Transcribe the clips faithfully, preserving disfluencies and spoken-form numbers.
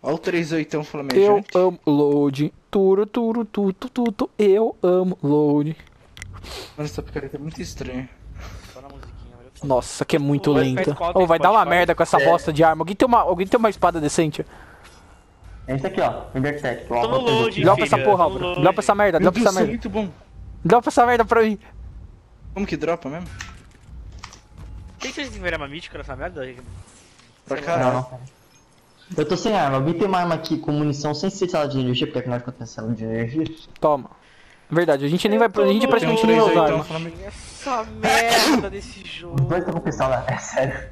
Olha o três oitão flamejante. Eu amo load. Turo, turo, tu, tu, tu, tu. Eu amo load. Mano, essa picareta é muito estranha. Só na musiquinha, olha só. Nossa, que é muito Vai lenta. ficar Ô, vai dar uma Spotify. merda com essa É. bosta de arma. Alguém tem uma, alguém tem uma espada decente? Esse aqui, ó. Libertech. Tô no load, Dropa essa filha, porra, tô no Álvaro. load. Dropa essa merda, Meu dropa Deus, essa isso é merda. muito bom. Dropa essa merda pra mim. Como que dropa mesmo? Tem que vocês desenvolveram uma mítica nessa merda? Pra Sei lá. caralho. Não, não. Eu tô sem arma. Alguém tem uma arma aqui com munição sem ser sala de energia, porque afinal de contas tem sala de energia. Toma. Verdade, a gente nem vai. A gente praticamente nem Tem um usa três arma. oitão flamejante. Essa merda desse Os jogo. dois estão com pistola, é sério.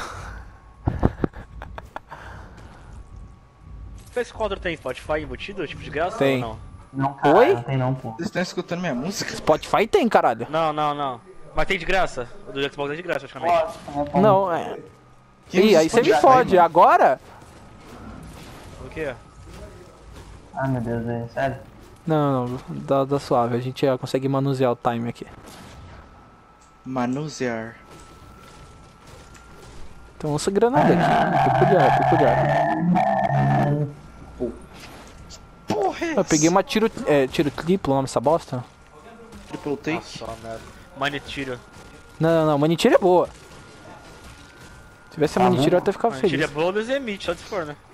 Esse quadro tem Spotify embutido, tipo de graça? Tem. Ou Não, cara, Oi? não tem não, pô. Vocês estão escutando minha música? Spotify tem, caralho. não? Não, não, não. Mas tem de graça? O do Xbox é de graça, praticamente. Lógico, né? Não, é. Quem Ih, aí você me Spotify, fode. mano? Agora? O quê? Ai meu Deus, é sério. Não, não, dá, dá suave. A gente já consegue manusear o time aqui. Manusear. Tem uma granada aqui. Peculiar, peculiar. Porra, é Eu peguei uma tiro, é, tiro triplo, o nome dessa bosta? Triple take. Nossa, só merda. Mano, tiro. Não, não, não, manitira é boa. Se tivesse a Ah, manitira eu bom. até ficava Mano, tiro é feliz. bom dos Emit, só se for, né?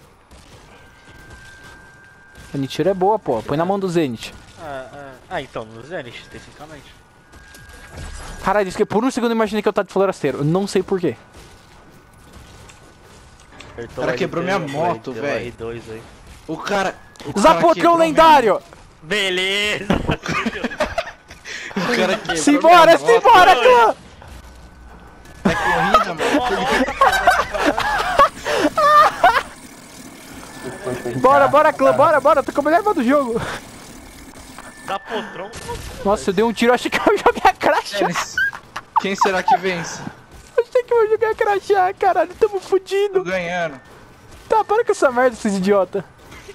Manitira é boa, pô. Põe na mão do Zenith. Ah, ah, ah então, no Zenith, especificamente. Caralho, isso que por um segundo eu imaginei que eu tava de florasteiro. Eu não sei porquê. Apertou cara o quebrou R dois, minha moto, deu velho. R dois aí. O cara. O cara Zapotrão quebrou lendário! Beleza! minha- O cara quebrou. Simbora, minha moto. simbora, clã! É corrida, mano. Bora, bora, clã, bora, bora. Tô com a melhor arma do jogo. Dá potron. Nossa, eu dei um tiro, achei que eu joguei a crachá. Dennis, quem será que vence? Achei que eu joguei a crachá, caralho. Tamo Tô fudido. ganhando. Tá, para com essa merda, esses idiota.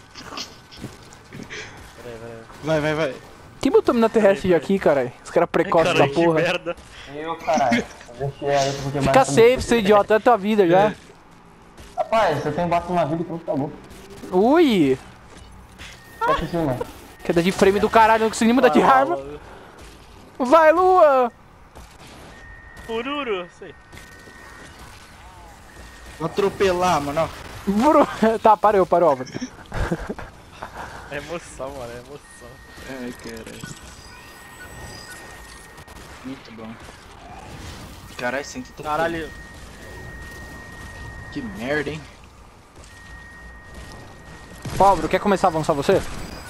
Vai, vai, vai. Quem botou mina terrestre aqui, caralho? Os caras precoces da Caralho, que porra. merda. Eu, caralho. Eu deixei aí porque Fica safe, seu idiota. É a tua vida já. Rapaz, eu tenho bato uma vida e pronto, acabou. Ui. Fecha assim, mano. Queda de frame do caralho, não consegui nem mudar de Vai, arma. Lula. Vai, Lua. Ururu, sei. Vou atropelar, mano. ó. Bru... Tá, parou, parou, Álvaro. É emoção, mano, é emoção. Ai, caralho. Muito bom. Caralho, cento e trinta. Caralho. Que merda, hein? Álvaro, quer começar a avançar você?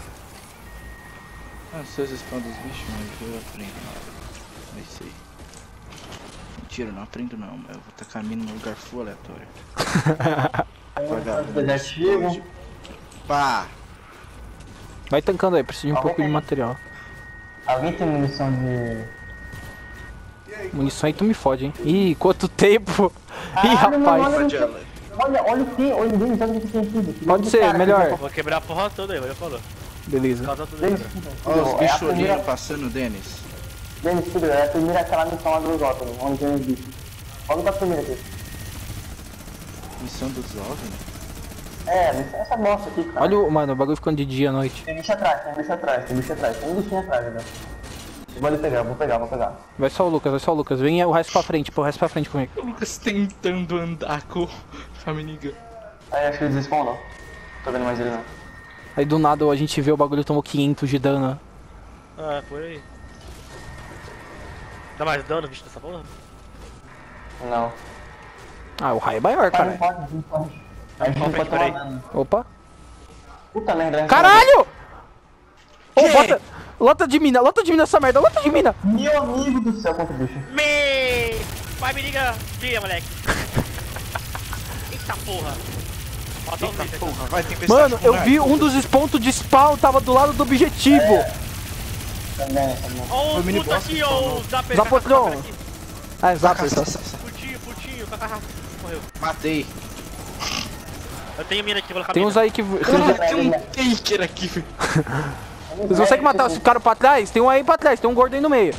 Ah, vocês spawn dos bichos, mas eu aprendo. Vai ser. Mentira, eu não aprendo não, mas eu vou tacar a mina num lugar full aleatório. Vagabundo. Negativo. Pá! Vai tancando aí, preciso de um pouco de material. Alguém tem munição de... Munição aí tu me fode, hein? Ih, quanto tempo! Ih, Caralho, mano, rapaz! olha, Pode olha, olha o que, olha o Denis, olha o que tem aqui. Pode ser, melhor. Vou quebrar a porra toda aí, vai falou. Beleza. Casar tudo aí. Denis, Ó, os é a bichos primeira, olhinhos passando, Denis. Denis, filho, é a primeira aquela missão lá do Zótano, onde tem os bichos. Vamos pra primeira aqui. Missão dos OVNI? É, missão é essa bosta aqui, cara. Olha o. Mano, o bagulho ficando de dia à noite. Tem bicho atrás, tem bicho atrás, tem bicho atrás, tem um bichinho atrás, né? Eu vou ali pegar, vou pegar, vou pegar. Vai só o Lucas, vai só o Lucas. Vem o resto pra frente, pô, o resto pra frente comigo. O Lucas tentando andar com a minigun. Aí acho que ele desspawnou. Tô vendo mais ele não. Aí do nada a gente vê o bagulho tomou quinhentos de dano. Ah, por aí. Dá mais dano, bicho, dessa porra? Não. Ah, o raio é maior, Cara, cara. não pode, não pode. A gente não pode Peraí. tomar dano. Opa. Puta merda. a gente Caralho! Ô, Que? bota. Lota de mina, lota de mina essa merda, lota de mina! não- Meu amigo do céu, quanto bicho. Me! Vai, me liga! Liga, moleque! Eita porra! Matou os bichos aqui. Porra, vai, tempestade Mano, eu lunar. vi um dos pontos de spawn tava do lado do objetivo. Também, também. Ó Foi o mini puto boss aqui, que ó, spawnou. o Zapper. Zapotron. Ah, exato, Saca, exato. saca, saca. Putinho, putinho, kkk. Morreu. Matei. Eu tenho mina aqui, vou colocar Tem mina. uns aí que. Tem uns... Caralho, tem um taker aqui, velho. Vocês conseguem matar os caras pra trás? Tem um aí pra trás, tem um gordo aí no meio.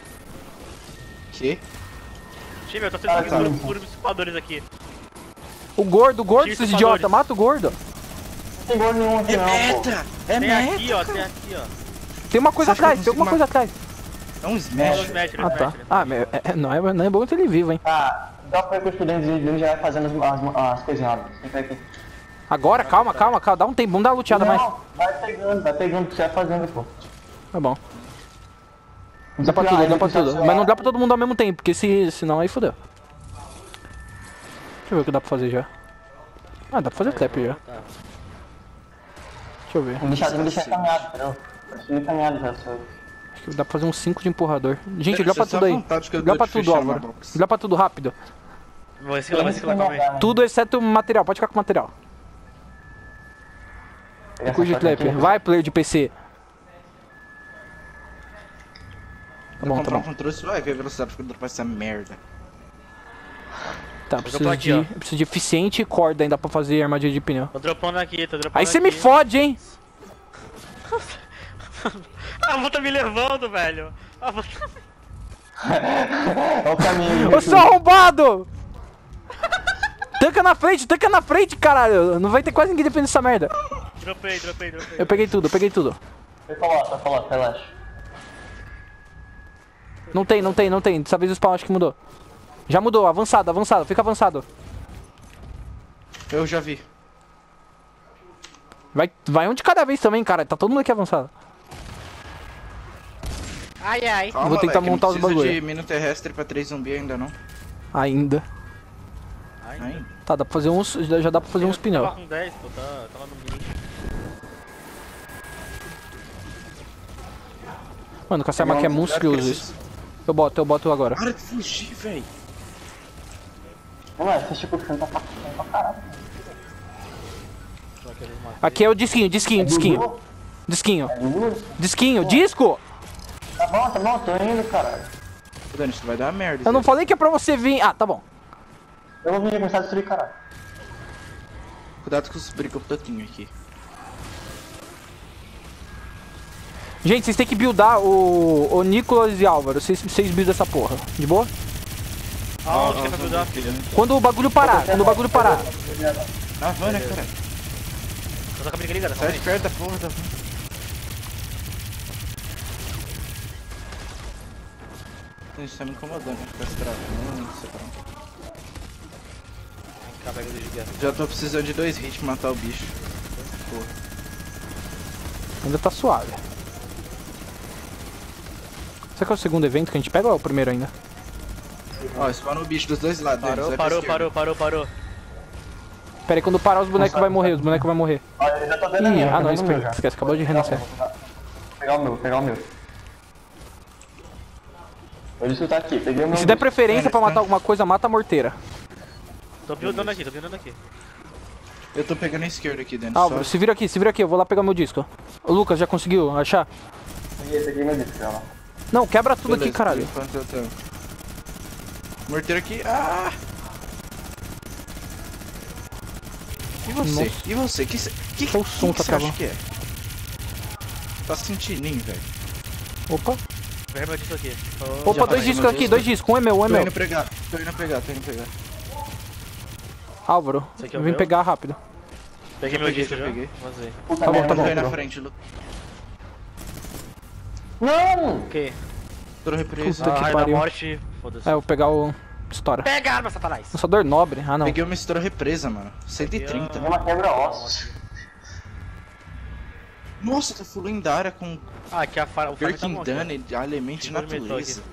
Que? Time, eu tô sendo Ah, seguido tá. por, por dissipadores aqui. O gordo, o gordo, Tira esses os idiotas. valores. Mata o gordo. Não tem gordo nenhum aqui É não, pô. meta! É Tem meta! aqui, ó, cara. tem aqui, ó. Tem uma coisa Você acha que eu atrás, tem alguma consigo coisa atrás. É um Ele smash. não mete, ele Ah, não tá. mete, ele Ah, mas é- é- não, é, não é bom ter ele vivo, hein. Tá, dá pra ir com os dentro dele já vai fazendo as, as, as coisas erradas. Fica aqui. Agora, calma, calma, calma. Dá um tempo, vamos dar uma luteada mais. Não, vai pegando, vai pegando o que você vai fazendo, pô. Tá bom. Dá pra tudo, dá pra tudo. Mas não dá pra todo mundo ao mesmo tempo, porque se, senão aí fodeu. Deixa eu ver o que dá pra fazer já. Ah, dá pra fazer trap já. Tá. Deixa eu ver. Tem que deixar, tem que deixar encaminhado, entendeu? Deixa encaminhado já, só. Acho que dá pra fazer uns cinco de empurrador. Gente, Você olha pra tá tudo à aí. vontade que eu Olha dou pra de tudo, fechar uma Álvaro. box. Olha pra tudo rápido. Vai reciclar, vai reciclar, calma aí. Tudo exceto o material, pode ficar com o material. Cuide Clap. Vai, player de P C. Tá Vou bom, tá comprar um bom. controle, você vai ver a velocidade que eu dropar essa merda. Tá, tô preciso aqui, de, ó. preciso de eficiente e corda ainda pra fazer armadilha de pneu. Tô dropando aqui, tô dropando Aí você aqui. me fode, hein? A avó tá me levando, velho. A avó tá... Olha o caminho. Ô, seu arrombado! Tanca na frente, tanca na frente, caralho! Não vai ter quase ninguém defendendo essa merda. Dropei, dropei, dropei. Eu peguei tudo, eu peguei tudo. Vai falar, vai falar, relaxa. Não tem, não tem, não tem. Dessa vez o spawn acho que mudou. Já mudou, avançado, avançado, fica avançado. Eu já vi. Vai, vai um de cada vez também, cara. Tá todo mundo aqui avançado. Ai, ai. Calma, Vou tentar moleque, montar não os precisa bagulho. de mino terrestre pra três zumbi ainda não. Ainda. Ainda. Tá, dá pra fazer uns. Já, já dá pra fazer uns pneus. Tava com dez, pô, tá, tá lá no mini. Mano, com essa arma aqui é monstruoso isso. Eu boto, eu boto agora. Para de fugir, velho. Não é, você tipo puxando pra pra caralho. Só que eles matam. Aqui é o disquinho, disquinho, disquinho. Disquinho. Disquinho, disco! Tá bom, tá bom, tô indo, caralho. Dani, isso vai dar merda. Eu não isso falei que é pra você vir. Ah, tá bom. Eu vou vir começar a destruir, caralho. aí. Cuidado com os bricototinhos aqui. Gente, vocês têm que buildar o, o Nicolas e Álvaro. Vocês, vocês buildam essa porra. De boa? Ah, onde que é pra buildar? Quando o bagulho parar, quando o bagulho parar. Na van, né, cara? Tô com a briga ligada, Sai de perto da porra da van. Isso tá me incomodando, ficar se travando, separando. Acaba de gigante. Já tô precisando de dois hits pra matar o bicho. Porra. Ainda tá suave. Será que é o segundo evento que a gente pega ou é o primeiro ainda? Ó, spawna o bicho dos dois lados. Parou, Denis, vai pra parou, esquerda. parou, parou, parou. Pera aí, quando parar os bonecos vai morrer, os bonecos vai morrer. Olha, eu já tô dando a Ih, minha, ah tô não, dando o esquece, meu já. esquece, acabou de renascer. Vou pegar o meu, vou pegar o meu. Ele está aqui, peguei o meu. Se der bicho. preferência pra matar alguma coisa, mata a morteira. Tô buildando aqui, tô buildando aqui. Eu tô pegando a esquerda aqui dentro. Álvaro, só. se vira aqui, se vira aqui, eu vou lá pegar meu disco. O Lucas, já conseguiu achar? Peguei, peguei meu disco já lá. Não, quebra tudo Beleza, aqui, caralho. por enquanto eu tô. Morteiro aqui. Ah! E você? Nossa. E você? Que, cê- que, Só o que, som que tá você acha travando. que é? Tá sentindo, hein, velho? Opa. Pega meu disco aqui. Tô- Opa, Já dois passei discos meu aqui, disco. dois discos, um é meu, um é Tô meu. indo pegar, tô indo pegar, tô indo pegar. Álvaro, Esse aqui é o vem meu? pegar rápido. Peguei meu peguei, disco já já. peguei. Vazei. Puta Tá bom, merda, tá bom. Tô aí na tirou. frente, Lu. Não! Ok. Tô represa. Puta Ah, que raio da pariu. morte. Foda-se. É, eu vou pegar o... Estoura. Pega a arma, satanás. Lançador nobre? Ah, não. Peguei uma estoura represa, mano. cento e trinta. Peguei uma quebra-ossos. Nossa, tá full lendária com Ah, aqui a fara. O farm tá bom aqui, ó. Perkindane, Elemente Segura o metrô Natureza.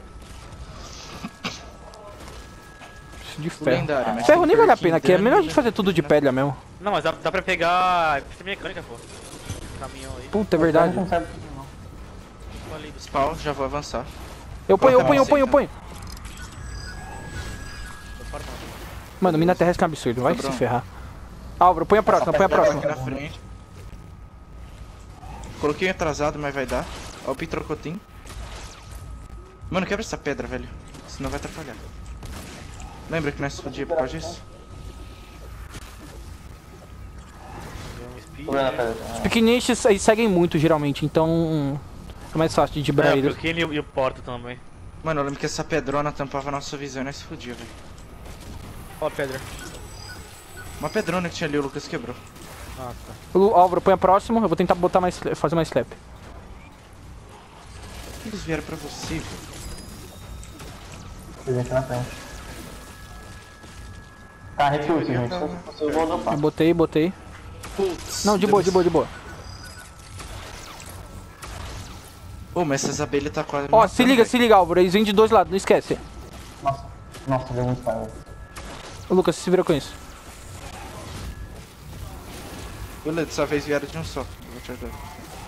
Preciso de Full ferro. lendária, mas Ferro tem nem vale a pena aqui, é Perkindane, melhor a gente fazer tudo de pedra mesmo. Não, mas dá, dá pra pegar. Pista mecânica, pô. Caminhão aí. Puta, é verdade. Não sabe tudo, não. Tô ali do Spawn, já vou avançar. Eu ponho, eu Coloca ponho, eu na ponho, eu seita. ponho. tô farmando. Mano, mina terrestre é um absurdo, vai se Sobrou. ferrar. Álvaro, põe a próxima, põe a Aqui próxima. na frente. Coloquei atrasado, mas vai dar. Ó o Pitrocotim. Mano, quebra essa pedra, velho. Senão vai atrapalhar. Lembra que nós explodimos por causa disso? Deu um speed. Tô vendo a pedra. Os pequeniches eles seguem muito, geralmente, então... É mais fácil de dibrar É, eles. o Kenny e o- e o Porto também. Mano, eu lembro que essa pedrona tampava a nossa visão e nós se fudia, velho. Ó a pedra. Uma pedrona que tinha ali, o Lucas quebrou. Ah, tá. O Álvaro, põe a próxima. Eu vou tentar botar mais, fazer mais slap. Eles vieram pra você, velho. Tem gente na frente. Tá, recurso, gente. Se fosse eu vou dropar. Eu botei, botei. Putz. Não, de boa, de boa, de boa. Ô, mas essas abelhas tá quase. Ó, se liga, se liga, Álvaro. Eles vêm de dois lados, não esquece. Nossa, nossa, deu muito pai. Ô, Lucas, se vira com isso. Beleza, dessa vez vieram de um só. Vou te ajudar.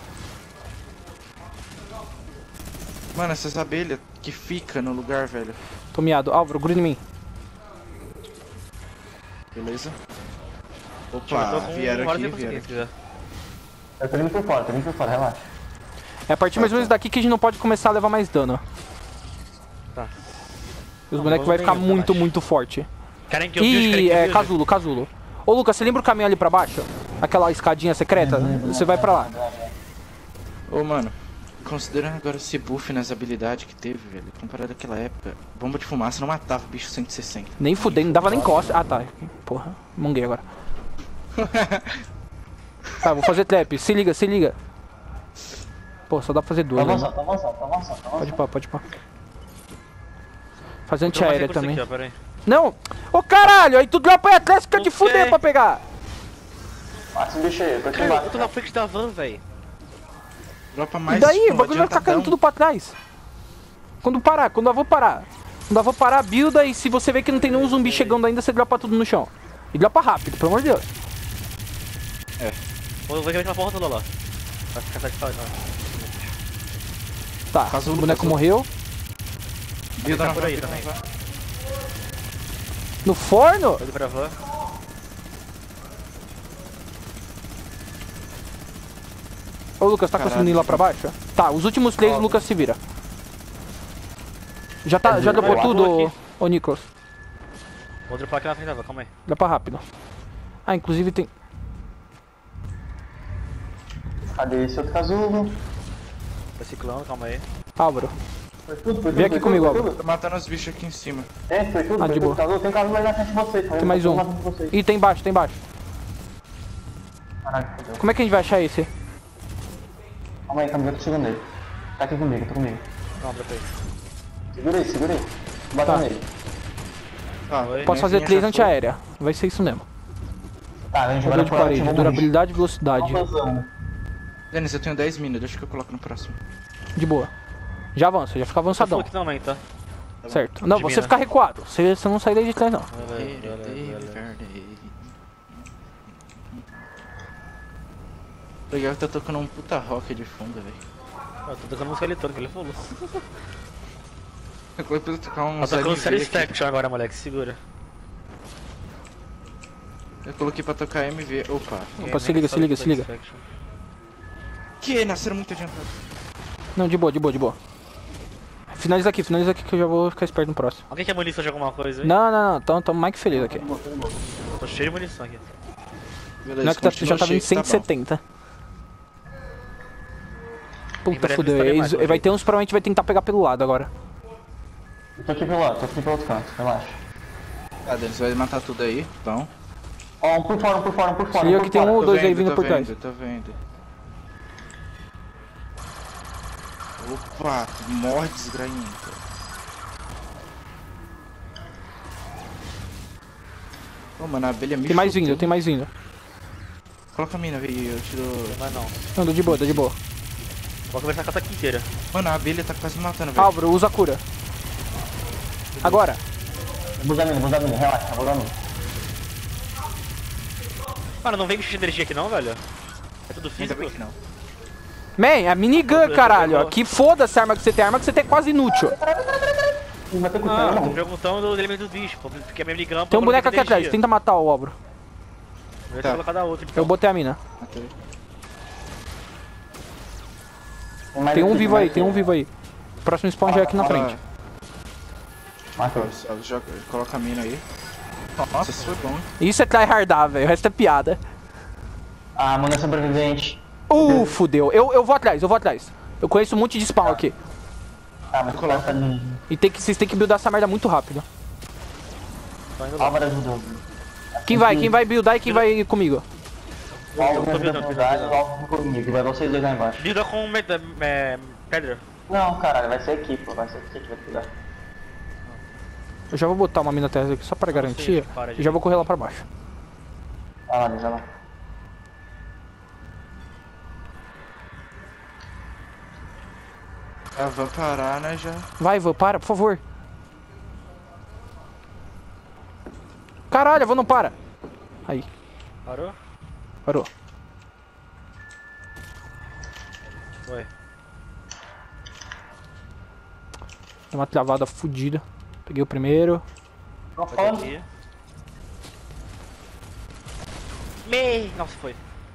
Mano, essas abelhas que fica no lugar, velho. Tô miado. Álvaro, gruda em mim. Beleza? Eu Opa, tô com vieram horas aqui, de vieram conseguir, aqui. se quiser. Eu tô indo por fora, tô indo por fora, relaxa. É a partir mais ou menos daqui que a gente não pode começar a levar mais dano. Tá. Os Não, bonecos vamos vai ficar bem, muito, relaxa. muito forte. Querem que eu build? Querem E que eu é build? casulo, casulo. Ô Lucas, você lembra o caminho ali pra baixo? Aquela escadinha secreta? Você vai pra lá. Ô, mano, considerando agora esse buff nas habilidades que teve, velho, comparado àquela época, bomba de fumaça não matava o bicho cento e sessenta. Nem fudei, não dava nem costa. Ah tá. Porra, monguei agora. Tá, vou fazer trap. Se liga, se liga. Pô, só dá pra fazer Tá duas. Né? avançando, tá avançando, tá avançando, tá Pode avançando. pá, pode pá. Fazer Vou trocar antiaérea recurso também. aqui, ó, pera aí. Não! Ô caralho, aí tu dropa aí atrás, fica de Ok. fuder pra pegar. Ah, esse bicho aí, eu tô aqui Cara, embaixo. eu tô na frente da van, velho. Dropa E mais. daí, tipo, o bagulho vai ficar caindo adiantadão. tudo pra trás. Quando parar, quando eu vou parar. Quando eu vou parar, builda e se você vê que não tem nenhum zumbi chegando ainda, você dropa tudo no chão. E dropa rápido, pelo amor de Deus. Vou ver uma porra toda lá. Vai ficar satisfeito, não. Tá, Casulo, o boneco casulo. morreu. Builda Tá na por aí van, também. builda na van. No forno? Tô indo pra van. Ô Lucas, tá Caralho. conseguindo ir lá pra baixo? Tá, os últimos três o Lucas se vira. Já tá, já dropou Vai, tudo, vou ô, aqui. ô Nicolas. Vou dropar aqui na frente da van, calma aí. Dropa rápido. Ah, inclusive tem... Cadê esse outro casulo? Tá ciclando, calma aí. Álvaro, Foi tudo, foi tudo. Vem aqui foi comigo, tudo, foi Álvaro. Tô matando os bichos aqui em cima. tudo. É, foi tudo, Ah, foi de tudo. boa. Casulo, tem casulo mais na frente de vocês. tem mais um. Vocês. Ih, tem embaixo, tem embaixo. Caralho, fodeu. Como é que a gente vai achar esse? Calma aí, calma aí, eu tô chegando nele. Tá aqui comigo, tá comigo. Não, dropei. Segura aí, segura aí. Bota Tá. nele. Ah, Oi. Posso fazer minha três já foi. antiaérea. Vai ser isso mesmo. Tá, a gente vai Poder de pra parede, durabilidade e velocidade. Denis, eu tenho dez minas, deixa que eu coloco no próximo. De boa. Já avança, já fica Só avançadão. aqui também, tá? Certo. Não, De você mina. fica recuado. Você, você não sai daí de trás, não. Valeu, valeu, valeu. Legal que tá tocando um puta rock de fundo, velho. Eu tô tocando música eletrônica, ele falou. Eu vou tocar um Tá tocando L série V aqui. Staction agora, moleque, segura. Eu coloquei pra tocar M V. Opa. Opa, se liga, se liga, se liga. Que? Nasceram muito adiantado. Não, de boa, de boa, de boa. Finaliza aqui, finaliza aqui que eu já vou ficar esperto no próximo. Alguém quer munição de alguma coisa aí? Não, não, não, tamo, tamo mais que feliz aqui. Tô cheio de munição aqui. Beleza, Não é que tá, continua já tá vindo cheio, cento e setenta. Em Puta, breve fudeu. estarei Eles- mais, pode vai ir. ter uns provavelmente vai tentar pegar pelo lado agora. Eu tô aqui pelo lado, tô aqui pelo outro canto, relaxa. Tá, Denis, vai matar tudo aí. Então. Ó, um por fora, um por fora, um por fora. Se eu um que por tem um fora. ou Tô dois aí vendo, vindo tô por trás. vendo, tô vendo. Opa, morre desgrainha. Ô, mano, a abelha me Tem mais chutou. vindo, tem mais vindo. Coloca a mina, velho, eu tiro... Mas não. Não, tô de boa, tô de boa. Vou conversar com a ataque inteira. Mano, a abelha tá quase me matando, velho. Álvaro, usa a cura. Agora. Busa a mina, busa a mina, relaxa, busa a mina. Mano, não vem bicho de energia aqui não, velho. É tudo Ainda físico. bem que não. Man, a minigun, caralho. ó. Que foda-se a arma que você tem. A arma que você tem é quase inútil. Não vai ter Ah, cuidado, tô não. perguntando dos elementos do bicho, pô, porque a minha minigun... Tem um boneco aqui atrás, tenta matar o Álvaro. Vou Tá. colocar da outra, Eu então. botei a mina. Matei. mais Tem um aqui, vivo mais aí, tem um aqui. vivo aí. O próximo spawn já é aqui na frente. Matou. Ó, só joga- coloca a mina aí. Nossa, isso foi bom. Isso é tryhardar, velho. O resto é piada. Ah, mano, é sobrevivente. Uh, fudeu. Eu, eu vou atrás, eu vou atrás. Eu conheço um monte de spawn aqui. Tá, mas coloca ali. E tem que, vocês têm que buildar essa merda muito rápido. Tô indo lá. Álvaro ajudou. Quem vai? Quem vai buildar e quem vai comigo? O alvo tô vai vendo, tô buildar e vendo. o alvo comigo. Vai vocês dois lá embaixo. Builda com med- é, pedra. Não, caralho, vai ser aqui, pô. Vai ser aqui que vai cuidar. Eu já vou botar uma mina terra aqui só pra garantia. para de E já vou correr lá pra baixo. Vai lá, deixa lá. Ah, vamos parar, né, já. Vai, Ivan, para, por favor. Caralho, Ivan, não para. Aí, Parou? parou. Foi. Deu uma travada fodida. Peguei o primeiro. Tô Pode falando. aqui. Me... Nossa, foi.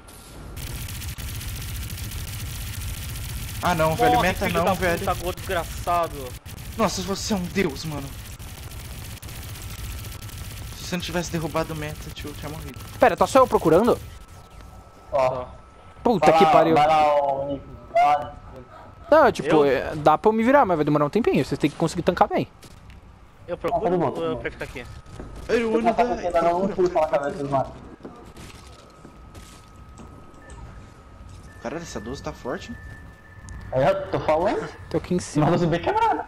Ah, não, velho. Morre, Meta filho não, da velho. puta, gordo desgraçado. Nossa, você é um deus, mano. Se você não tivesse derrubado o meta, tio, eu tinha morrido. Pera, tá só eu procurando? Ó. Só. Puta Vai que lá, pariu. Vai lá, o Nick. Vai lá. Não, tipo, Eu? é, dá pra eu me virar, mas vai demorar um tempinho. Vocês têm que conseguir tancar bem. Eu Ah, procuro tá de boa, tá ou de eu boa. quero ficar aqui? Eu Você não tá conseguindo dar um tiro pela cabeça do mato. Caralho, essa doze tá forte, hein? Aí eu tô falando. Tô aqui em cima. Mas você bem quebrado.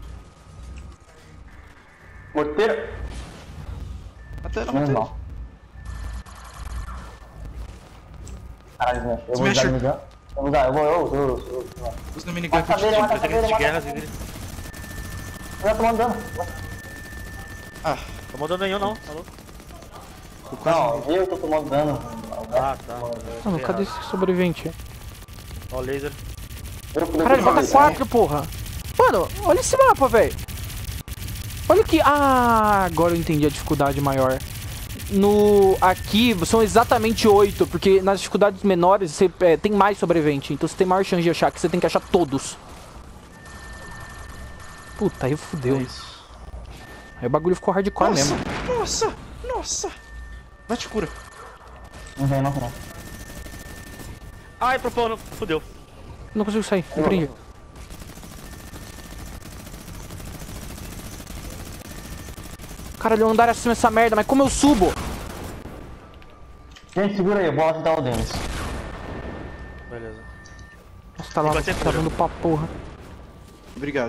Morteiro. Até não Menos tem. mal. Caralho, Smash. Eu vou usar Smasher. o minigun. Eu vou usar, eu vou, eu uso, eu uso, eu uso. Usa no minigun Mata que eu te dele, digo. mata Eu tenho dele, de mata guerra, dele. Zigri. Eu já tô mandando. Ah, Tô mandando nenhum não, tá louco? eu quase Não, morri. eu tô tomando dano. Ah, tá. Mano, cadê esse sobrevivente? Ó o laser. Eu fui Caralho, tomando bota dano. quatro, porra. Mano, olha esse mapa, velho. Olha aqui. Ah, agora eu entendi a dificuldade maior. No... Aqui são exatamente oito, porque nas dificuldades menores você é, tem mais sobrevivente. Então você tem maior chance de achar, que você tem que achar todos. Puta, aí fudeu. É isso. Aí o bagulho ficou hardcore Nossa, mesmo. nossa, nossa. Vai te cura. Não vem, não vem. Ai, propôs, fudeu. Não consigo sair, me prendi. Caralho, andar acima dessa merda, mas como eu subo? Gente, segura aí, eu vou ajudar o Dennis. Beleza. Nossa, tá lá, Vai ser tá cura. dando pra porra. Obrigado.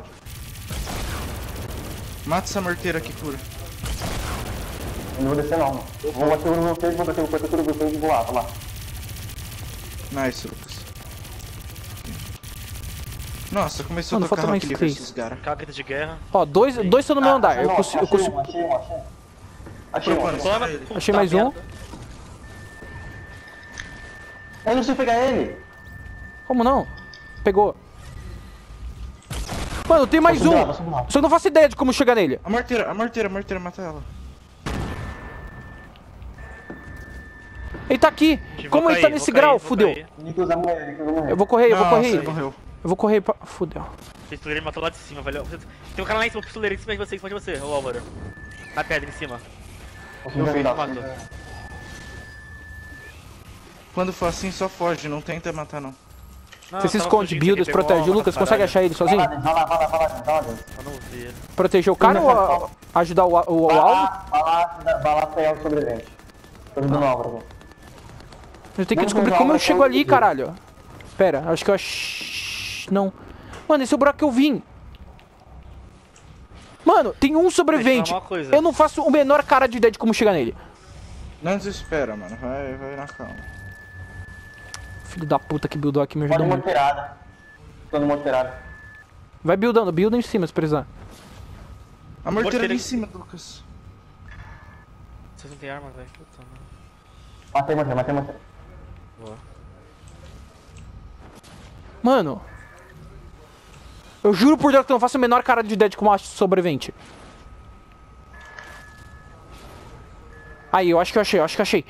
Mata essa morteira aqui, cura. Eu não vou descer não, mano. Eu vou bater no meu peito, vou bater o cobertura do vocês e vou lá, vou lá. Nice, Lucas. Nossa, começou Mano, a tocar falta mais Rock Lee três. versus Gara. Cagueta de guerra. Ó, dois dois estão no meu andar. Eu Achei um, consigo. Eu achei consigo... um, achei um, achei um. Achei um, Propôs. achei um. Toma. ele. Achei Puta mais um. merda. Eu não sei pegar ele. Como não? Pegou. Mano, tem mais Vou subir lá, um. vou subir lá. Só que eu não faço ideia de como chegar nele. A morteira, a morteira, a morteira, mata ela. Ele tá aqui. Vou Como ele cair, tá vou nesse cair, grau? vou Fudeu. cair. Nicolas vai morrer, Nicolas vai morrer. Eu vou correr, eu vou Nossa, correr. ele morreu. Eu vou correr pra... Fudeu. Pistoleiro matou lá de cima, velho. Tem um cara lá em cima, pistoleiro em cima de você, em cima de você, ô Álvaro. Na pedra em cima. Vou subir vi, lá, matou. vou subir lá. Quando for assim, só foge, não tenta matar não. Não, Você se tava esconde, fugindo, buildas, ele pegou protege. O uma Lucas, caralho. consegue achar ele Vai sozinho? lá, vai lá, vai lá, vai lá, vai lá, Dennis. Eu não vi ele. Proteger o cara ou a- ajudar o, o, o Vai alvo? lá, vai lá, vai lá pegar o sobrevivente. Tô ajudando o Álvaro aqui. Eu tenho que Vamos descobrir jogar como eu uma chego coisa ali, aqui. caralho. Pera, acho que eu ach... Não. Mano, esse é o buraco que eu vim. Mano, tem um sobrevivente. Deixa eu falar uma coisa. Eu não faço o menor cara de ideia de como chegar nele. Não desespera, mano. Vai, vai na calma. Filho da puta que buildou aqui me Pode ajudou muito. morteirada. Tô no morteirada. Vai buildando, builda em cima se precisar. A morteira Morteira ali em aqui. cima, Lucas. Vocês não tem arma, velho. Puta, mano. Matei, matei, matei, matei. Boa. Mano. Eu juro por Deus que eu não faço a menor cara de ideia de como eu acho sobrevivente. Aí, eu acho que eu achei, eu acho que eu achei.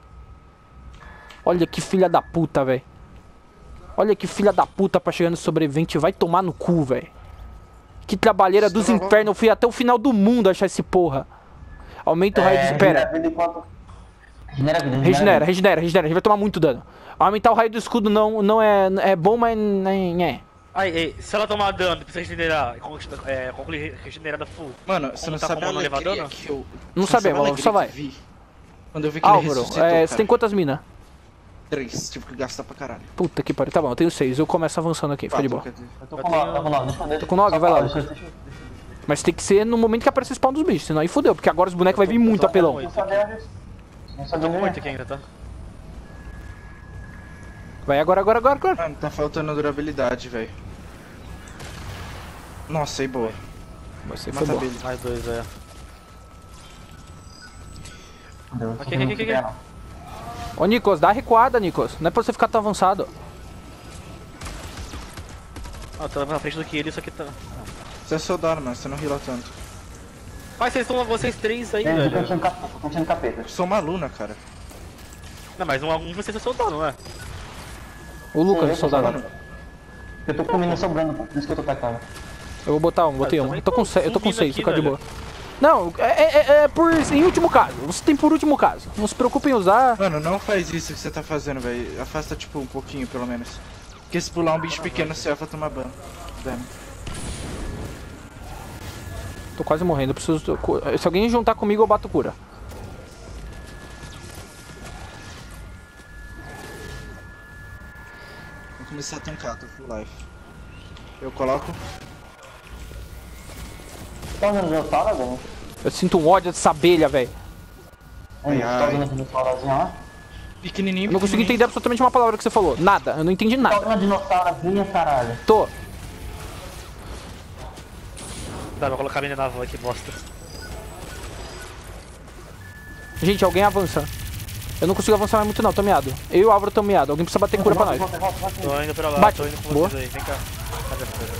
Olha que filha da puta, velho. Olha que filha da puta pra chegar no sobrevivente. Vai tomar no cu, velho. Que trabalheira dos Estralou. infernos. Eu fui até o final do mundo achar esse porra. Aumenta o raio de... Espera. Regenera a vida enquanto... Regenera a vida, Regenera, regenera, regenera. A gente vai tomar muito dano. Aumentar o raio do escudo não, não é, é bom, mas nem é. Ai, ei, se ela tomar dano, precisa regenerar, e conclu- é, concluir regenerada full. Mano, você Como não tá sabe a como não levar alegria dano? que eu... Não você sabe a sabemos, alegria só que vai. eu vi Quando eu vi que ele Álvaro, ressuscitou, é, cara. você tem quantas minas? Três, tive que gastar pra caralho. Puta que pariu. Tá bom, eu tenho seis. Eu começo avançando aqui, fica de boa. Quatro, quer dizer. Eu tô Eu com tenho- nove, tô com nove. Deixa eu- deixa Tô com nove, só vai lá, falar, Lucas. deixa eu- deixa eu- Mas tem que ser no momento que aparecer o spawn dos bichos, senão aí fudeu, porque agora os bonecos vai vir muito apelão. Muito. Não sabia- não sabia Tô com nem- oito aqui ainda, tá? Vai agora, agora, agora, agora. Mano, tá faltando durabilidade, velho. Nossa, aí boa. Você foi Mata bom. Billy. Mais dois, é. Meu Deus, Aqui, não aqui, aqui, quer, aqui. não. Ô, Nicolas, dá a recuada, Nicolas. Não é pra você ficar tão avançado. Ah, tô na frente do que ele, isso aqui tá... Você é soldado, mano, você não heala tanto. Mas vocês estão, vocês três aí, Tem, eu velho. continuo no capeta, eu continuo no capeta. Eu sou uma aluna, cara. Não, mas um, um de vocês é soldado, não é? O Lucas, Sim, o soldado. Mano, Eu tô comendo sobrando, pô, por isso que eu tô petando. Eu vou botar um, botei eu um. também Eu tô com, tô se... eu tô com subindo seis, aqui, fica de velho. boa. Não, é, é, é por. Em último caso. Você tem por último caso. Não se preocupe em usar. mano, não faz isso que você tá fazendo, velho. Afasta, tipo, um pouquinho, pelo menos. Porque se pular um bicho pequeno, você vai tomar ban- dano. Tô quase morrendo, eu preciso. Se alguém juntar comigo, eu bato cura. Vou começar a tancar, tô full life. Eu coloco. Tá usando dinossauro, velho? Eu sinto um ódio dessa abelha, velho. Ai, Tá ai. usando dinossaurozinho lá? Pequenininho, Eu não consigo entender absolutamente uma palavra que você falou. Nada, eu não entendi Tá nada. usando dinossaurozinho, caralho. Tô. Tá, vou colocar a minha naval aqui, bosta. Gente, alguém avança. Eu não consigo avançar mais muito não, tô miado. Eu e o Álvaro tô miado. Alguém precisa bater cura pra nós. Volta, volta, volta. Tô indo pra lá, Bate. tô indo com Boa. vocês aí, vem cá. Cadê as coisas?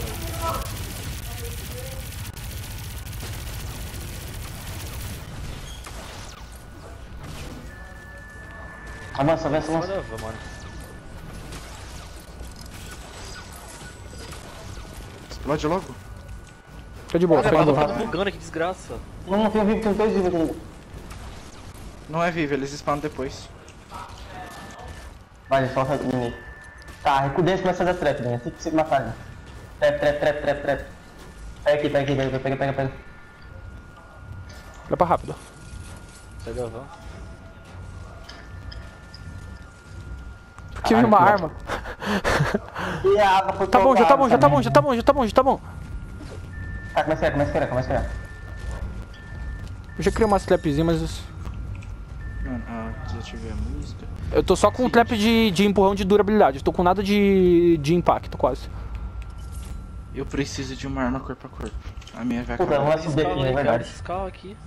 Avança, avança, avança. Foda, mano. Explode logo. Fica de boa, Olha, fica de mano, boa. tá bugando, que desgraça. Não, não, tem vivo, tem dois vivos aqui. Não é vivo, eles spawnam depois. Vai, só aqui, menino. Tá, recudente começa a dar trap, né? Tem que se matar, né? Trap, trap, trap, trap, trap. Pega aqui, pega aqui, pega, pega, pega, pega. Olha pra rápido. Sai da van. Aqui vem uma arma. E a água foi Tá bom, já tá bom, já tá também. bom, já tá bom, já tá bom, já tá bom. Tá, começa a criar, começa a criar, começa a criar. Eu já criei umas trapzinhas, mas... Mano, ah, desativei a música. Eu tô só com um trap de, de empurrão de durabilidade. Eu tô com nada de, de impacto, quase. Eu preciso de uma arma corpo a corpo. A minha vai Puta, acabar. vamos Esses subir carros aqui, aí, é cara, verdade. esses carros aqui.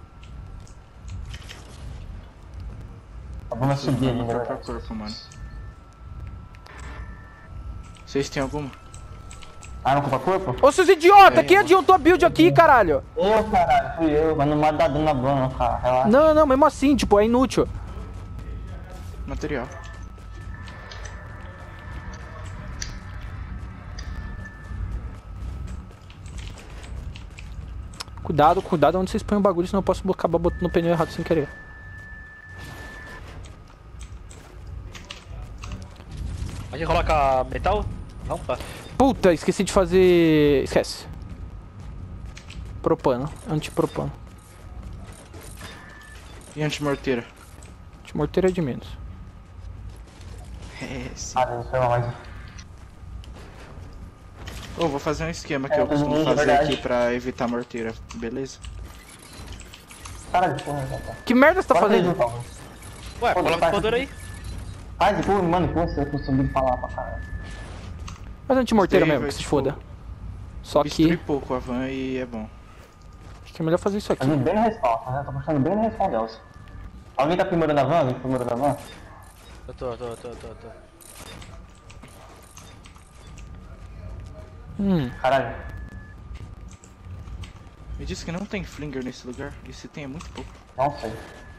Vamos subir ali, Arma é corpo a verdade. corpo, mano. Vocês têm alguma? Arma corpo a corpo? Ô, seus idiotas, É, quem mano. adiantou a build aqui, caralho? Eu, caralho, fui eu, mas não mata dano na boa não, cara, relaxa. Não, não, mesmo assim, tipo, é inútil. Material. Cuidado, cuidado onde vocês põem o bagulho, senão eu posso acabar botando o pneu errado sem querer. A gente coloca metal? Rampa. Puta, esqueci de fazer... Esquece. Propano, antipropano. E antimorteira? Antimorteiro é de menos. É, sim. Ah, Deus, foi mal, mas... Ô, vou fazer um esquema que É, eu costumo é fazer verdade. aqui pra evitar morteira, beleza? Caralho, porra, cara. Que merda você tá Bora fazendo? fazer, então. Ué, Pô, coloca o faz voador aí. Faz, empurra, mano, empurra, você conseguiu falar pra caralho. Faz antimorteiro Isso daí mesmo, vai, que se tipo, foda. Só Destrui que... pouco a van e é bom. Acho que é melhor fazer isso aqui. Fazendo bem no respawn, né? Tô puxando bem no respawn delas. Alguém tá aprimorando a van? Alguém tá aprimorando a van? Eu tô, eu tô, eu tô, eu tô, eu tô. Hum, Caralho. Me disse que não tem flinger nesse lugar, e se tem é muito pouco. Não sei.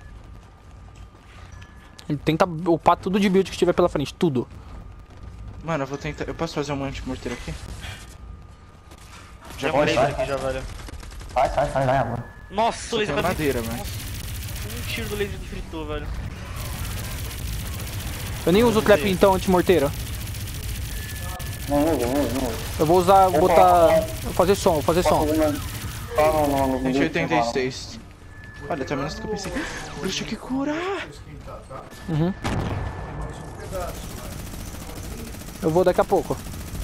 ele tenta upar tudo de build que tiver pela frente, tudo. Mano, eu vou tentar. Eu posso fazer um antimorteiro aqui? Já pode, morei vai. aqui já, velho. Vai, vai, vai, vai, mano. Nossa, o Só laser tem quase madeira, mas. um tiro do laser de fritou, velho. Eu nem uso o trap então, antimorteiro. Não usa, não usa, não usa. Eu vou usar, vou botar... Vou fazer som, vou fazer som. Posso fazer uma- Só no- no- no- no- cento e oitenta e seis. Olha, tá menos do que eu pensei. Deixa que curar. Uhum. Eu vou daqui a pouco.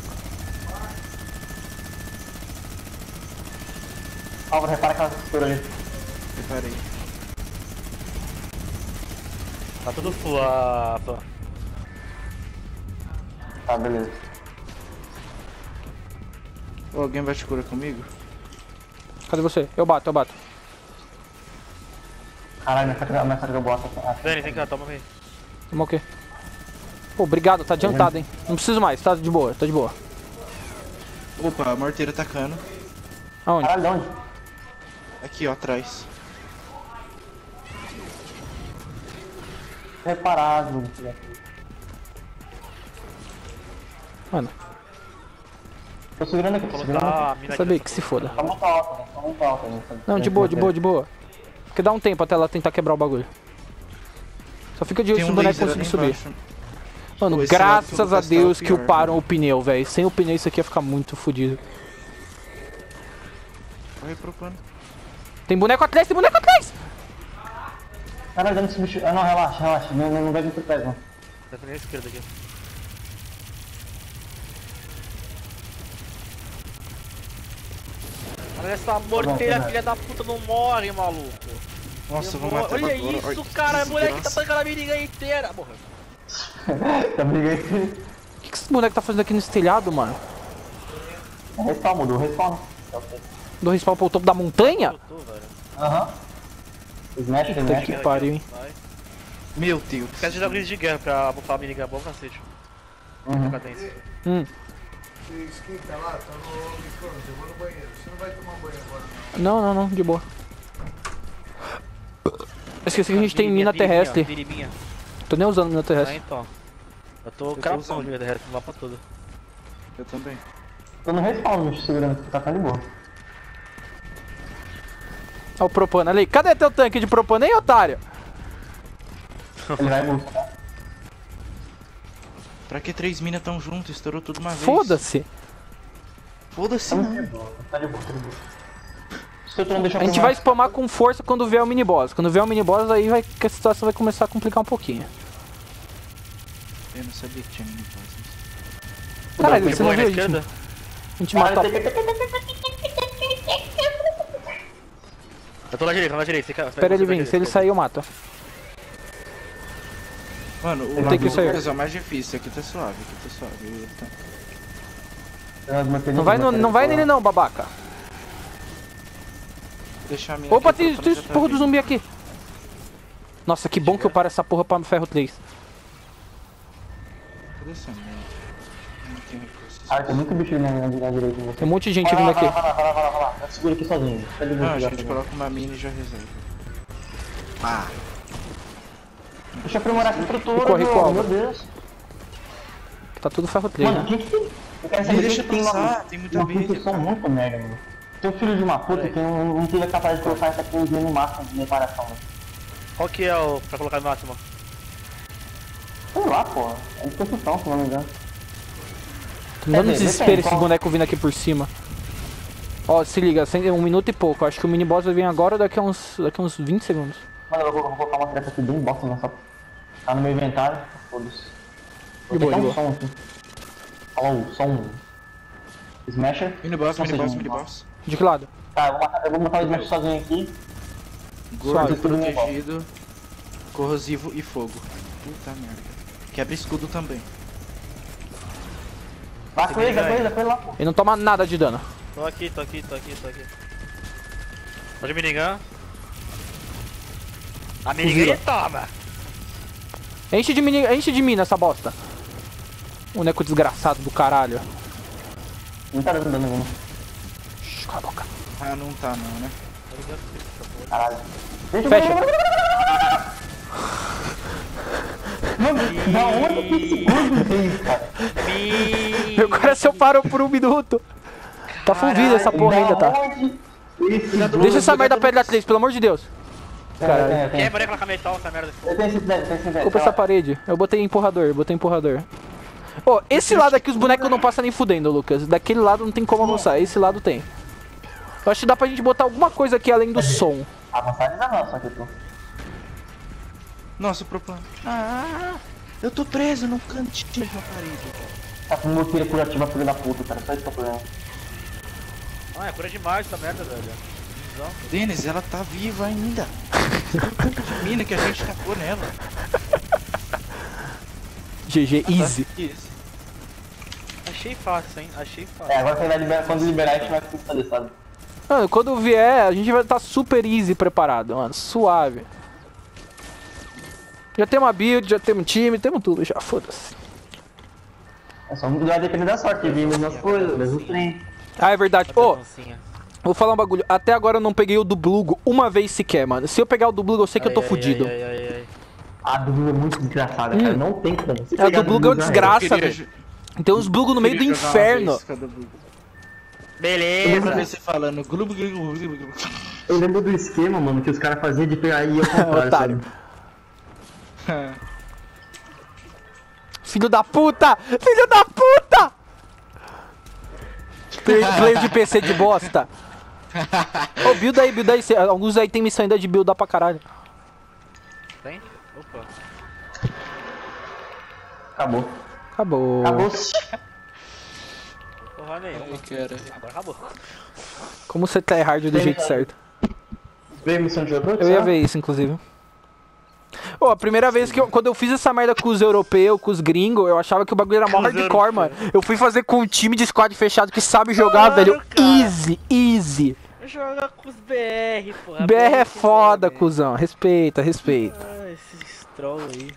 Álvaro, repara aquela textura ali. Reparei. Tá tudo full a... Pô. Tá, beleza. Ô, alguém vai te curar comigo? Cadê você? Eu bato, eu bato. Caralho, minha faca, minha faca eu boto. Dani, vem cá, toma aí. Toma o quê? Pô, obrigado, tá adiantado, hein. Não preciso mais, tá de boa, tá de boa. Opa, a morteira atacando. Aonde? Caralho, de onde? Aqui, ó, atrás. Reparado. Mano, Tô segurando aqui, tô Vou segurando colocar a aqui. mina sabia aqui. que se foda. Tá muito alta, né? Tá muito alta. Né? Não, de boa, de boa, de boa. Porque dá um tempo até ela tentar quebrar o bagulho. Só fica de olho Tem se o um boneco laser conseguir ali subir. embaixo. Mano, Pô, esse lado que graças eu a vou testar é o Deus que pior, uparam velho. o pneu, velho. Sem o pneu isso aqui ia ficar muito fodido. Corre pro pano. Tem boneco atrás, tem boneco atrás! Caralho, dando esse bicho. Ah, não, relaxa, relaxa. Não, não, não vai vir por trás, não. Tá na esquerda aqui. Olha essa morteira, Tá bom, filha da puta, não morre, maluco. Nossa, Eu vou vou- matar Olha agora. isso, Olha que cara, a moleque tá desgraça. tancando a minigun inteira. Morreu. Tá brigando. O que, que esse boneco tá fazendo aqui nesse telhado, mano? Respawn, mudou, respawn. Ok. Do respawn pro topo da montanha? Eu tô, velho. Aham. Smash, Puta smash. que pariu, hein? Vai. Meu Deus. Esquece de dar grid de guerra pra bufar a minigun, bom cacete. Uhum. Cadência. Hum. Você esquenta lá, tá no micro-ondas, eu vou no banheiro. Você não vai tomar banho agora, Não, não. não, não, de boa. Eu esqueci que a gente tem mina Miriminha, terrestre. Miriminha. Tô nem usando mina Ah, terrestre. então. Eu tô tô crapão usando. de mina terrestre no mapa todo. Eu também. Tô no respawn, bicho, segurando aqui, tá de boa. Ó o propano ali. Cadê teu tanque de propano, hein, otário? Ele vai buscar. Pra que três minas tão juntas? Estourou tudo uma vez. Foda-se. Foda-se Tá não. de boa, tá de boa, tá de boa. Se tu não deixar A gente eu vai filmar- spamar com força quando vier o mini boss. Quando vier o mini boss, aí vai, que a situação vai começar a complicar um pouquinho. Eu não sabia que tinha mini boss. Caralho, De você não boa, viu? na A gente, esquerda? a gente matou. Eu tô na direita, tô na direita. Você quer- Espera ele você vir. vai Se ele direita. sair, eu mato. Mano, o Tem que do sair. Lucas é o mais difícil. Aqui tá suave, aqui tá suave. Ele tá... Não vai, no- não vai nele não, babaca. Deixar a mina Opa, aqui, tem, o tem Propano esse já tá porra do vindo. zumbi aqui. Nossa, que bom que eu paro essa porra pra ferro três. Cadê essa merda? Não tem recursos. Ah, tem muito bicho na, na, na direita de você. Tem um monte de gente Vai vindo lá, aqui. vai lá, vai lá, vai lá, vai lá. Eu seguro aqui sozinho. Tá de boa, Não, a já, gente tá coloca uma mina e já resolve. Ah, Deixa eu aprimorar essa estrutura, Corre meu, qual? meu Deus. Tá tudo ferro três, Mano, né? quem que tem? Eu quero Me saber deixa quem que tem passar, uma, tem muita uma abelha, construção cara. muito merda, mano. Teu filho de uma puta que não, não teve a capaz de colocar essa coisinha no máximo de reparação, mano. Qual que é o pra colocar no máximo? Sei lá, porra. É de construção, se não me engano. Tô me dando Quer dizer, desespero depende, esse qual- boneco vindo aqui por cima. Ó, se liga, sem- um minuto e pouco. Acho que o mini boss vai vir agora daqui a uns, daqui a uns vinte segundos. Mano, eu vou, eu vou colocar uma treta aqui bem bosta nessa. Tá no meu inventário. Foda-se. Vou De boa, ter de um som aqui. Alô, som. Smasher. mini boss, Não mini sei boss, de mini onde. boss. De que lado? Tá, eu vou matar, eu vou matar o Smasher sozinho aqui. Gordo, Suave. protegido, corrosivo e fogo. Puta merda. Quebra escudo também. Vai com ele, vai com ele, vai com ele lá, pô. Ele não toma nada de dano. Tô aqui, tô aqui, tô aqui, tô aqui. Pode minigun. A minigun Fuzila. ele toma! Enche de, mini, enche de mina essa bosta. Boneco desgraçado do caralho. Não tá dando dano nenhum. Shhh, cala a boca. Ah, não tá não, né? Caralho. Deixa eu Fecha. Mano, da onde que esse gordo veio, cara? Meu coração parou por um minuto. Tá full vida essa porra ainda, tá? Da onde esse Deixa essa merda pedra três, pelo amor de Deus. Caralho. É, tem, Quebra com a metal essa merda. eu tenho esse dez, tem esse dez. Culpa essa parede. Eu botei empurrador, botei empurrador. Ô, esse lado aqui os bonecos não passam nem fudendo, Lucas. Daquele lado não tem como avançar, esse lado tem. Eu acho que dá pra gente botar alguma coisa aqui além do som. Avançar ainda não, só que eu tô. Nossa, o pro plano. Ah, eu tô preso num cantinho de uma parede. Tá com morfina curativa, filho da puta, cara. Só isso que é o problema. Ah, é cura demais essa merda, velho. Visão. Denis, ela tá viva ainda. Você viu o tanto de mina que a gente tacou nela. G G, easy. Isso. Achei fácil, hein? Achei fácil. É, agora quando, vai liberar, quando liberar a gente vai fazer, sabe? Mano, quando vier, a gente vai estar super easy preparado, mano. Suave. Já temos uma build, já temos um time, temos tudo já, foda-se. É só vai depender da sorte, vimos nas coisas, mesmo trem. Ah, é verdade. Ô, Dancinha. vou falar um bagulho. Até agora eu não peguei o do Blugo uma vez sequer, mano. Se eu pegar o do Blugo, eu sei que eu tô Ai, ai, fudido. ai, ai, ai, ai. A do é muito desgraçada, cara. Não tem como. Se A pegar do Blugo é uma já era. desgraça, queria velho. jo- Tem uns Blugo no meio do Queria jogar uma inferno. vez cada Blugo. Eu Beleza. lembro você falando glubo, glubo, glubo, glubo. Eu lembro do esquema, mano, que os caras faziam de pegar e ia ao contrário, Otário. sabe? Filho da puta! Filho da puta! Play- Player de P C de bosta. Ô, build aí, build aí. Cê- Alguns aí tem missão ainda de buildar pra caralho. Tem? Opa. Acabou. Acabou. Acabou. Porra nenhuma. Ai, cara. Agora acabou. Como você tá hard do Tem jeito missão. certo. Veio missão de jogador? Eu ia ver isso, inclusive. Ô, a primeira vez que eu, quando eu fiz essa merda com os europeus, com os gringos, eu achava que o bagulho era mó Com os hardcore, mano. Eu fui fazer com um time de squad fechado que sabe jogar, Claro, velho. cara. Easy, easy. Joga com os B R, porra. B R é que foda, joga. cuzão. Respeita, respeita. Ah, esses troll aí.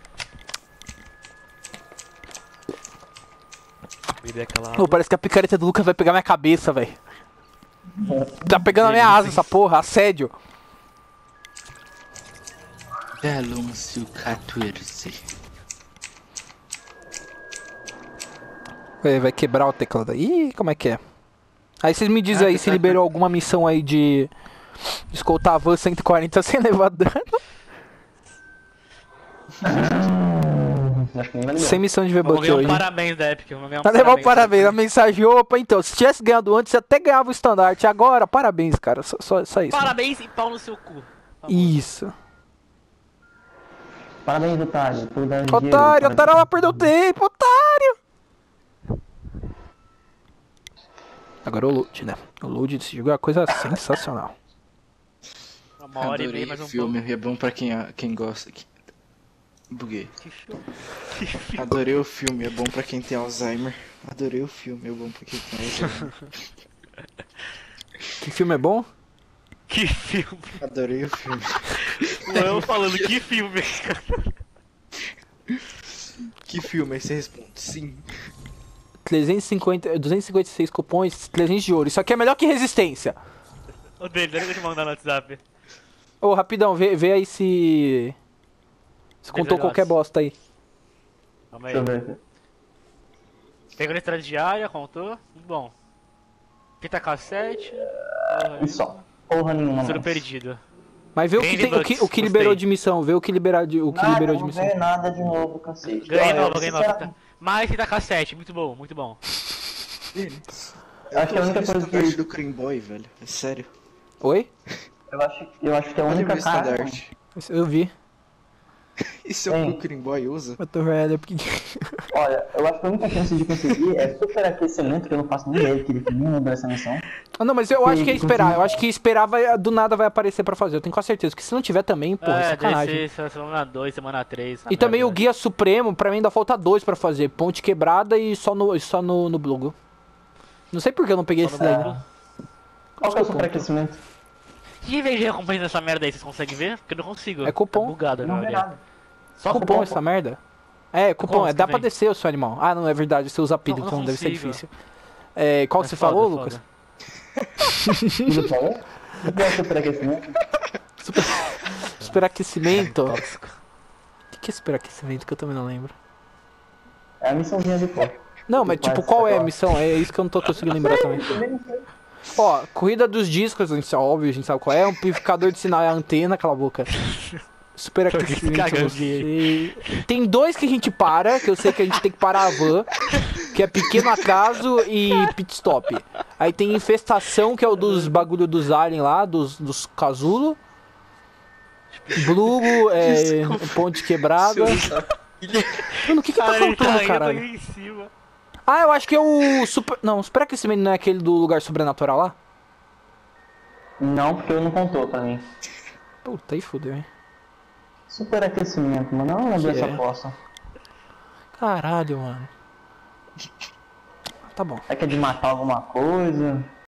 Beber aquela Ô, parece que a picareta do Lucas vai pegar minha cabeça, velho. Tá pegando a minha asa, essa porra. Assédio. Alonso quatorze. Vai, vai quebrar o teclado. Ih, como é que é? Aí vocês me dizem aí se liberou alguma missão aí de escoltar a van cento e quarenta sem levar dano. Acho que nem vai liberar. Sem missão de Vamos V-Buck ganhar um hoje. parabéns da Epic. Vamos ganhar um Vai levar o parabéns. parabéns, a mensagem, opa, então, se tivesse ganhado antes, você até ganhava o estandarte. Agora, parabéns, cara, só, só, só isso. Parabéns e pau no seu cu. Isso. Parabéns, otário. Por dar dinheiro, Otário, parabéns. otário, ela perdeu tempo, otário. Agora o load, né? O load desse jogo é uma coisa sensacional. Uma hora e Adorei meia, mais um o filme, pouco. é bom pra quem, quem gosta. Que- Buguei. Que filme. Que filme. Adorei o filme, é bom pra quem tem Alzheimer. Adorei o filme, é bom pra quem tem Alzheimer. Que filme é bom? Que filme. Adorei o filme. O Léo falando que filme. Que filme? Aí você responde, sim. trezentos e cinquenta, duzentos e cinquenta e seis cupons, trezentos de ouro. Isso aqui é melhor que resistência. Ô, dele, deixa eu te mandar no WhatsApp. Ô, rapidão, vê, vê aí se... Se contou Beleza. qualquer bosta aí. Calma aí. Deixa eu ver aqui. Pegou na estrada diária, contou. Muito bom. Fita cassete. Porra, E só. Porra nenhuma. Tudo mais. perdido. Mas vê o que, Game tem, o que, o que Bucks, liberou gostei. de missão, vê o que, liberar de, o que Nada, liberou de não missão. ganhei nada de novo, cacete. Ganhei Olha, nova, ganhei nova. sinceramente, Fita- Mais fita cassete, muito bom, muito bom. Denis. Acho que é a única coisa que- estandarte do Cream Boy, velho. É sério. Oi? Eu acho, eu acho que é a Olha o única meu cara. estandarte. Eu vi. Isso é o Tem. que o Cream Boy usa? Eu tô velho, porque... Olha, eu acho que a única chance de conseguir é superaquecimento, que eu não faço nem ideia que ele nem lembra dessa missão. Ah, não, mas eu acho que é Sim, esperar. sim. Eu acho que esperar vai, do nada vai aparecer pra fazer. Eu tenho quase certeza. Porque se não tiver também, pô, é é, sacanagem. deve ser semana dois, semana três. E também o Guia Supremo, pra mim ainda falta dois pra fazer. Ponte quebrada e só no, só no, no Blugo. Não sei por que eu não peguei Só esse no daí. Blugo? Qual que é o superaquecimento? Que vez de recompensa nessa merda aí, vocês conseguem ver? Porque eu não consigo. É cupom. Tá bugado, Não não vê é? nada. Só cupom essa merda? É, cupom, Como é, que dá pra vem? descer o seu animal. Ah, não, é verdade, você usa pilha, Não, então não deve ser consigo. difícil. É, qual É você foda, falou, foda. Lucas? Tudo falou? O que é o superaquecimento? Superaquecimento? O Tóxico. que, que é superaquecimento que eu também não lembro? É a missãozinha de pó. Não, mas tipo, qual é a missão? É isso que eu não tô conseguindo lembrar também. Ó, corrida dos discos, a gente sabe, óbvio, a gente sabe qual é. Amplificador de sinal é a antena, cala a boca. Superaquecimento, eu não sei. Tem dois que a gente para, que eu sei que a gente tem que parar a van, que é pequeno atraso e pit stop. Aí tem infestação, que é o dos bagulho dos aliens lá, dos, dos casulo. Blue, é, ponte quebrada. Mano, o que que tá Cara, ele faltando, tá caralho? indo em cima. Ah, eu acho que é o super... Não, o superaquecimento não é aquele do lugar sobrenatural lá? Não, porque ele não contou pra mim. Puta, aí fudeu, hein? Superaquecimento, mano. Eu não lembro Que dessa é? aposta. Caralho, mano. Tá bom. É que é de matar alguma coisa.